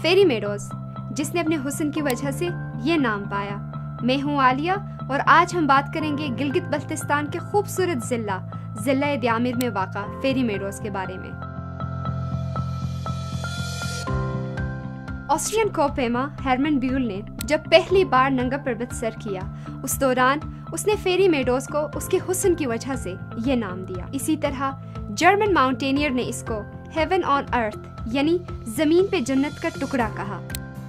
फेरी meadows, जिसने अपने हुस्न की वजह से ये नाम पाया। मैं हूँ आलिया और आज हम बात करेंगे गिलगित बल्तिस्तान के खूबसूरत जिला दियामिर में वाक़ा फेरी मेडोज के बारे में। ऑस्ट्रियन कोपेमा हेरमन ब्यूल ने जब पहली बार नंगा पर्वत सर किया, उस दौरान उसने फेरी मेडोज को उसके हुस्न की वजह से ये नाम दिया। इसी तरह जर्मन माउंटेनियर ने इसको हेवन ऑन अर्थ यानी जमीन पे जन्नत का टुकड़ा कहा।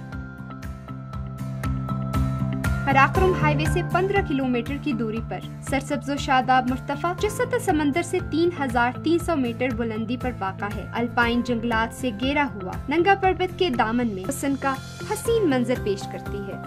कराकोरम हाईवे से 15 किलोमीटर की दूरी पर सरसब्ज़ो शादाब मुर्तफा जो सतह समंदर से 3300 मीटर बुलंदी पर वाक़ा है। अल्पाइन जंगलात से घेरा हुआ नंगा पर्वत के दामन में हुस्न का हसीन मंजर पेश करती है।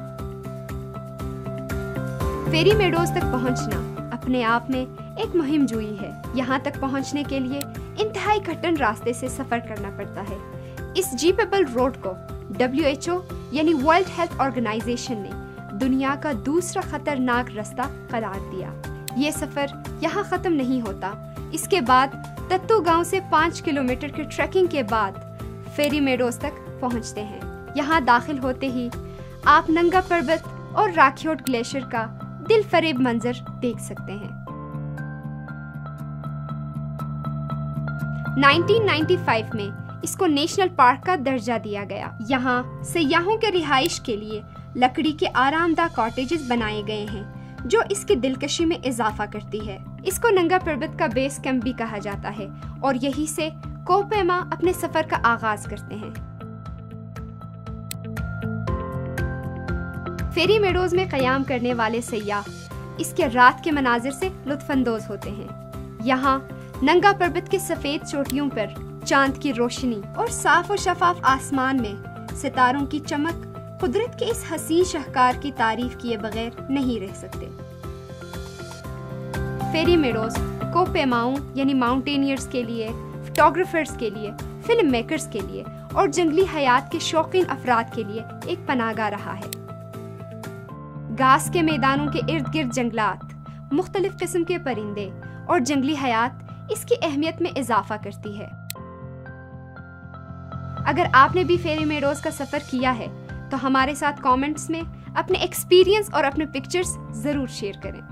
फेरी मेडोज तक पहुंचना अपने आप में एक मुहिम जुई है। यहाँ तक पहुँचने के लिए इंतहाई कठिन रास्ते से सफर करना पड़ता है। इस जीपेबल रोड को WHO यानी वर्ल्ड हेल्थ ऑर्गेनाइजेशन ने दुनिया का दूसरा खतरनाक रास्ता करार दिया। ये सफर यहाँ खत्म नहीं होता। इसके बाद तत्तू गांव से 5 किलोमीटर के ट्रैकिंग के बाद फेरी मेडोज तक पहुँचते हैं। यहाँ दाखिल होते ही आप नंगा पर्वत और राखियोट ग्लेशियर का दिल फरेब मंजर देख सकते हैं। 1995 में इसको नेशनल पार्क का दर्जा दिया गया। यहाँ सयाहों के रिहाइश के लिए लकड़ी के आरामदाह कॉटेजेस बनाए गए हैं, जो इसकी दिलकशी में इजाफा करती है। इसको नंगा पर्वत का बेस कैंप भी कहा जाता है और यहीं से कोपेमा अपने सफर का आगाज करते हैं। फेरी मेडोज में कयाम करने वाले सयाह इसके रात के मनाजिर से लुत्फानंदोज होते हैं। यहाँ नंगा पर्वत के सफेद चोटियों पर चांद की रोशनी और साफ और शफाफ आसमान में सितारों की चमक कुदरत के इस हसीन शाहकार की तारीफ किए बगैर नहीं रह सकते। फेरी मेडोज कोपेमाओं यानी माउंटेनियर्स के लिए, फोटोग्राफर्स के लिए, फिल्म मेकर्स के लिए और जंगली हयात के शौकीन अफराद के लिए एक पनाहगाह रहा है। घास के मैदानों के इर्द गिर्द जंगलात, मुख्तलिफ किस्म के परिंदे और जंगली हयात इसकी अहमियत में इजाफा करती है। अगर आपने भी फेरी मेडोज का सफर किया है तो हमारे साथ कमेंट्स में अपने एक्सपीरियंस और अपने पिक्चर्स जरूर शेयर करें।